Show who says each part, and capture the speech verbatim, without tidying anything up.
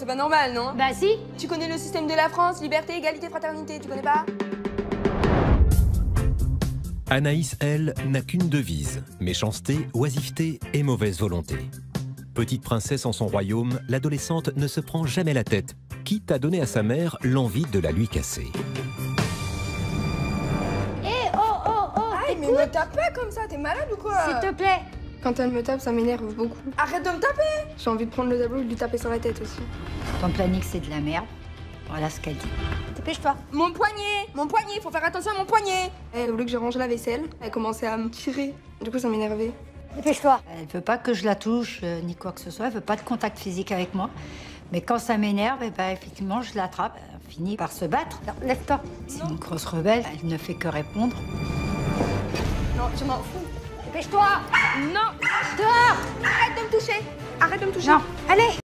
Speaker 1: C'est pas normal, non?
Speaker 2: Bah si.
Speaker 1: Tu connais le système de la France, liberté, égalité, fraternité, tu connais pas?
Speaker 3: Anaïs, elle, n'a qu'une devise, méchanceté, oisiveté et mauvaise volonté. Petite princesse en son royaume, l'adolescente ne se prend jamais la tête, quitte à donner à sa mère l'envie de la lui casser.
Speaker 2: Eh oh oh oh.
Speaker 1: Aïe, mais me tape pas comme ça, t'es malade ou quoi?
Speaker 2: S'il te plaît.
Speaker 1: Quand elle me tape, ça m'énerve beaucoup. Arrête de me taper! J'ai envie de prendre le tableau et de lui taper sur la tête aussi.
Speaker 2: Ton planning c'est de la merde. Voilà ce qu'elle dit. Dépêche-toi.
Speaker 1: Mon poignet! Mon poignet! Faut faire attention à mon poignet! Elle voulait que je range la vaisselle. Elle commençait à me tirer. Du coup, ça m'énervait.
Speaker 2: Dépêche-toi. Elle veut pas que je la touche, euh, ni quoi que ce soit. Elle veut pas de contact physique avec moi. Mais quand ça m'énerve, eh ben, effectivement, je l'attrape. Elle finit par se battre. Alors, lève-toi. C'est une grosse rebelle. Elle ne fait que répondre.
Speaker 1: Non, je m'en fous.
Speaker 2: Dépêche-toi.
Speaker 1: Non!
Speaker 2: Dehors.
Speaker 1: Arrête de me toucher! Arrête de me toucher!
Speaker 2: Non. Allez.